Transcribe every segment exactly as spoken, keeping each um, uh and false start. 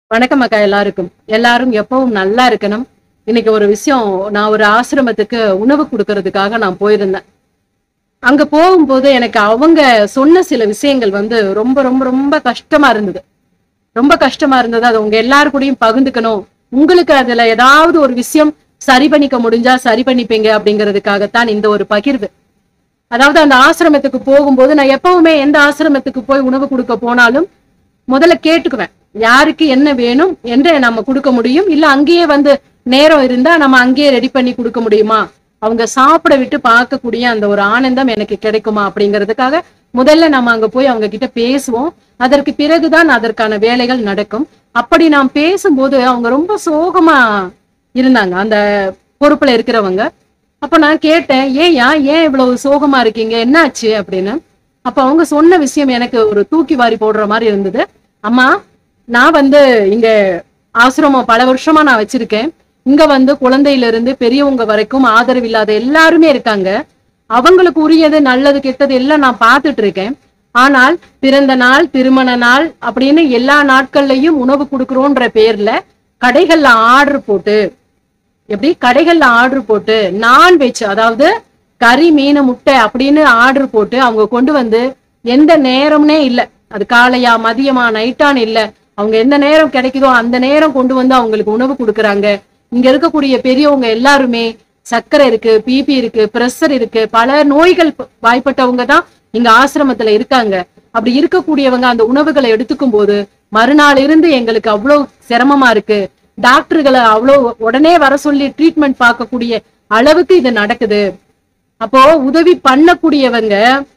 வணக்கம் அக்கா. எல்லாருக்கும் எல்லாரும் எப்பவும் நல்லா இருக்கணும். இன்னைக்கு ஒரு விஷயம், நான் ஒரு ஆசிரமத்துக்கு உணவு கொடுக்கறதுக்காக நான் போயிருந்தேன். அங்க போகும்போது எனக்கு அவங்க சொன்ன சில விஷயங்கள் வந்து ரொம்ப ரொம்ப ரொம்ப கஷ்டமா இருந்தது. ரொம்ப கஷ்டமா இருந்தது. அது உங்க எல்லாரு கூடயும் பகிர்ந்துக்கணும். உங்களுக்கு அதுல ஏதாவது ஒரு விஷயம் சரி பண்ணிக்க முடிஞ்சா சரி பண்ணிப்பீங்க அப்படிங்கிறதுக்காகத்தான் இந்த ஒரு பகிர்வு. அதாவது அந்த ஆசிரமத்துக்கு போகும்போது நான் எப்பவுமே எந்த ஆசிரமத்துக்கு போய் உணவு கொடுக்க போனாலும் முதல்ல கேட்டுக்குவேன், யாருக்கு என்ன வேணும் என்று நம்ம கொடுக்க முடியும், இல்ல அங்கேயே வந்து நேரம் இருந்தா நம்ம அங்கேயே ரெடி பண்ணி கொடுக்க முடியுமா, அவங்க சாப்பிட விட்டு பார்க்கக்கூடிய அந்த ஒரு ஆனந்தம் எனக்கு கிடைக்குமா அப்படிங்கிறதுக்காக முதல்ல நம்ம அங்க போய் அவங்க கிட்ட பேசுவோம். அதற்கு பிறகுதான் அதற்கான வேலைகள் நடக்கும். அப்படி நாம் பேசும்போது அவங்க ரொம்ப சோகமா இருந்தாங்க, அந்த பொறுப்புல இருக்கிறவங்க. அப்ப நான் கேட்டேன், ஏயா ஏன் இவ்வளவு சோகமா இருக்கீங்க, என்னாச்சு அப்படின்னு. அப்ப அவங்க சொன்ன விஷயம் எனக்கு ஒரு தூக்கி வாரி போடுற மாதிரி இருந்தது. அம்மா, நான் வந்து இங்க ஆசிரமம் பல வருஷமா நான் வச்சிருக்கேன். இங்க வந்து குழந்தையில இருந்து பெரியவங்க வரைக்கும் ஆதரவு இல்லாத எல்லாருமே இருக்காங்க. அவங்களுக்கு உரியது நல்லது கெட்டது எல்லாம் நான் பார்த்துட்டு இருக்கேன். ஆனால் பிறந்த நாள், திருமண நாள் அப்படின்னு எல்லா நாட்கள்லயும் உணவு கொடுக்குறோன்ற பேர்ல கடைகள்ல ஆர்டர் போட்டு, எப்படி கடைகள்ல ஆர்டர் போட்டு நான்வெஜ், அதாவது கறி மீன் முட்டை அப்படின்னு ஆர்டர் போட்டு அவங்க கொண்டு வந்து எந்த நேரம்னே இல்ல, அது காலையா மதியமா நைட்டான்னு இல்ல, அவங்க எந்த நேரம் கிடைக்குதோ அந்த நேரம் கொண்டு வந்து அவங்களுக்கு உணவு கொடுக்குறாங்க. இங்க இருக்கக்கூடிய பெரியவங்க எல்லாருமே சர்க்கரை இருக்கு, பிபி இருக்கு, பிரஷர் இருக்கு, பல நோய்கள் வாய்ப்பட்டவங்க தான் இங்க ஆசிரமத்துல இருக்காங்க. அப்படி இருக்கக்கூடியவங்க அந்த உணவுகளை எடுத்துக்கும் போது மறுநாள் இருந்து எங்களுக்கு அவ்வளவு சிரமமா இருக்கு. டாக்டர்களை அவ்வளவு உடனே வர சொல்லி ட்ரீட்மெண்ட் பார்க்கக்கூடிய அளவுக்கு இது நடக்குது. அப்போ உதவி பண்ணக்கூடியவங்க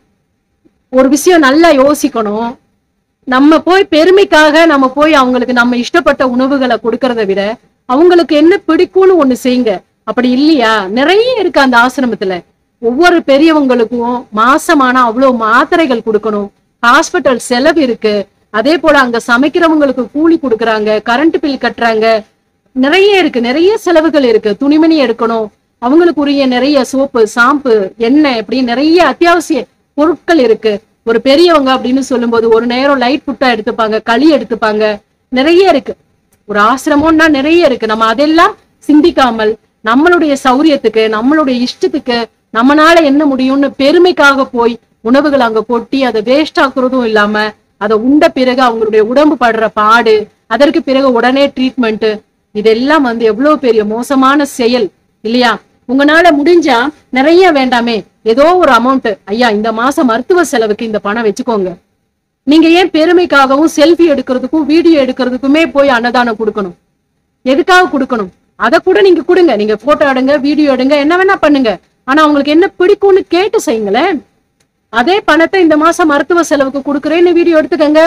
ஒரு விஷயம் நல்லா யோசிக்கணும். நம்ம போய் பெருமைக்காக நம்ம போய் அவங்களுக்கு நம்ம இஷ்டப்பட்ட உணவுகளை கொடுக்கறத விட அவங்களுக்கு என்ன பிடிக்கும்னு ஒண்ணு செய்யுங்க. அப்படி இல்லையா, நிறைய இருக்கு அந்த ஆசிரமத்துல. ஒவ்வொரு பெரியவங்களுக்கும் மாசமானா அவ்வளவு மாத்திரைகள் கொடுக்கணும், ஹாஸ்பிட்டல் செலவு இருக்கு. அதே போல அங்க சமைக்கிறவங்களுக்கு கூலி கொடுக்குறாங்க, கரண்ட் பில் கட்டுறாங்க, நிறைய இருக்கு, நிறைய செலவுகள் இருக்கு. துணிமணி எடுக்கணும், அவங்களுக்கு உரிய நிறைய சோப்பு ஷாம்பு எண்ணெய் இப்படி நிறைய அத்தியாவசிய பொருட்கள் இருக்கு. ஒரு பெரியவங்க அப்படின்னு சொல்லும் போது ஒரு நேரம் லைட் ஃபுட்டா எடுத்துப்பாங்க, களி எடுத்துப்பாங்க, நிறைய இருக்கு. ஒரு ஆசிரமம்னா நிறைய இருக்கு. நம்ம அதெல்லாம் சிந்திக்காமல் நம்மளுடைய சௌரியத்துக்கு நம்மளுடைய இஷ்டத்துக்கு நம்மனால என்ன முடியும்னு பெருமைக்காக போய் உணவுகள் அங்க கொட்டி அதை வேஸ்ட் ஆக்குறதும் இல்லாம அதை உண்ட பிறகு அவங்களுடைய உடம்பு படுற பாடு, அதற்கு பிறகு உடனே ட்ரீட்மெண்ட், இதெல்லாம் வந்து எவ்வளவு பெரிய மோசமான செயல் இல்லையா? உங்களால முடிஞ்சா நிறைய வேண்டாமே, ஏதோ ஒரு அமௌண்ட், ஐயா இந்த மாசம் மருத்துவ செலவுக்கு இந்த பணம் வச்சுக்கோங்க. நீங்க ஏன் பெருமைக்காகவும் செல்ஃபி எடுக்கிறதுக்கும் வீடியோ எடுக்கிறதுக்குமே போய் அன்னதானம் கொடுக்கணும்? எதுக்காக கொடுக்கணும்? அதை கூட நீங்க கொடுங்க, நீங்க போட்டோ எடுங்க, வீடியோ எடுங்க, என்ன வேணா பண்ணுங்க. ஆனா அவங்களுக்கு என்ன பிடிக்கும்னு கேட்டு செய்யுங்களேன். அதே பணத்தை இந்த மாசம் மருத்துவ செலவுக்கு கொடுக்குறேன்னு வீடியோ எடுத்துக்கங்க,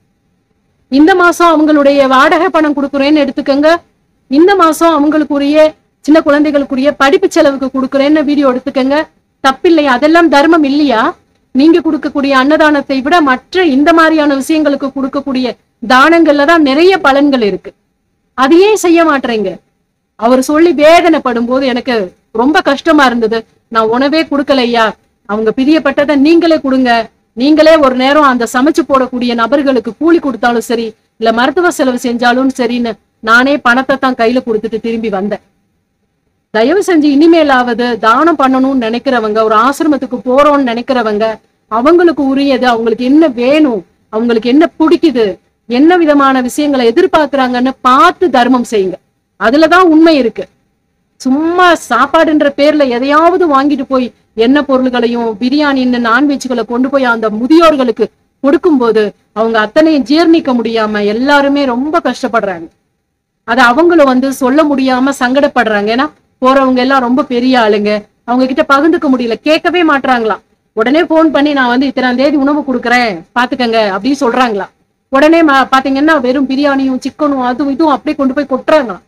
இந்த மாசம் அவங்களுடைய வாடகை பணம் கொடுக்குறேன்னு எடுத்துக்கங்க, இந்த மாசம் அவங்களுக்குரிய சின்ன குழந்தைகளுக்குரிய படிப்பு செலவுக்கு கொடுக்குறேன்னு வீடியோ எடுத்துக்கங்க. தப்பில்லையா? அதெல்லாம் தர்மம் இல்லையா? நீங்க கொடுக்கக்கூடிய அன்னதானத்தை விட மற்ற இந்த மாதிரியான விஷயங்களுக்கு கொடுக்கக்கூடிய தானங்கள்ல தான் நிறைய பலன்கள் இருக்கு. அதையே செய்ய மாட்டேங்க. அவர் சொல்லி வேதனைப்படும் போது எனக்கு ரொம்ப கஷ்டமா இருந்தது. நான் உணவே கொடுக்கலையா, அவங்க பிரியப்பட்டதை நீங்களே கொடுங்க, நீங்களே ஒரு நேரம் அந்த சமைச்சு போடக்கூடிய நபர்களுக்கு கூலி கொடுத்தாலும் சரி, இல்ல மருத்துவ செலவு செஞ்சாலும் சரின்னு நானே பணத்தை தான் கையில கொடுத்துட்டு திரும்பி வந்தேன். தயவு செஞ்சு இனிமேலாவது தானம் பண்ணணும்னு நினைக்கிறவங்க, ஒரு ஆசிரமத்துக்கு போறோம்னு நினைக்கிறவங்க, அவங்களுக்கு உரியது, அவங்களுக்கு என்ன வேணும், அவங்களுக்கு என்ன பிடிக்குது, என்ன விதமான விஷயங்களை எதிர்பார்க்கிறாங்கன்னு பார்த்து தர்மம் செய்யுங்க. அதுலதான் உண்மை இருக்கு. சும்மா சாப்பாடுன்ற பேர்ல எதையாவது வாங்கிட்டு போய் என்ன பொருள்களையும் பிரியாணின்னு நான்வெஜ்களை கொண்டு போய் அந்த முதியோர்களுக்கு கொடுக்கும் போது அவங்க அத்தனையும் ஜீர்ணிக்க முடியாம எல்லாருமே ரொம்ப கஷ்டப்படுறாங்க. அது அவங்களும் வந்து சொல்ல முடியாம சங்கடப்படுறாங்க. ஏன்னா போறவங்க எல்லாம் ரொம்ப பெரிய ஆளுங்க, அவங்க கிட்ட பகிர்ந்துக்க முடியல, கேட்கவே மாட்டாங்களாம். உடனே போன் பண்ணி நான் வந்து இத்தனாம் தேதி உணவு கொடுக்குறேன் பாத்துக்கங்க அப்படின்னு சொல்றாங்களாம். உடனே பாத்தீங்கன்னா வெறும் பிரியாணியும் சிக்கனும் அதுவும் இதுவும் அப்படியே கொண்டு போய் கொட்டுறாங்களாம்.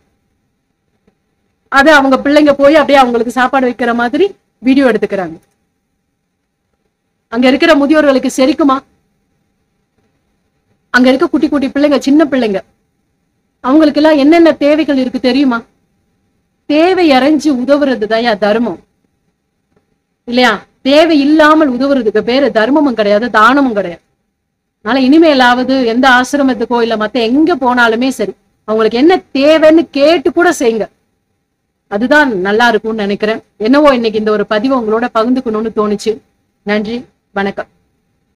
அது அவங்க பிள்ளைங்க போய் அப்படியே அவங்களுக்கு சாப்பாடு வைக்கிற மாதிரி வீடியோ எடுத்துக்கிறாங்க. அங்க இருக்கிற முதியோர்களுக்கு செரிக்குமா? அங்க இருக்க குட்டி குட்டி பிள்ளைங்க, சின்ன பிள்ளைங்க, அவங்களுக்கு எல்லாம் என்னென்ன தேவைகள் இருக்கு தெரியுமா? தேவை அறைஞ்சு உதவுறது தான் தர்மம் இல்லையா? தேவை இல்லாமல் உதவுறதுக்கு பேரு தர்மமும் கிடையாது, தானமும் கிடையாது. அதனால இனிமேலாவது எந்த ஆசிரமத்துக்கோ இல்ல மத்த எங்க போனாலுமே சரி, அவங்களுக்கு என்ன தேவைன்னு கேட்டு கூட செய்யுங்க. அதுதான் நல்லா இருக்கும்னு நினைக்கிறேன். என்னவோ இன்னைக்கு இந்த ஒரு பதிவை உங்களோட பகிர்ந்துக்கணும்னு தோணுச்சு. நன்றி, வணக்கம்.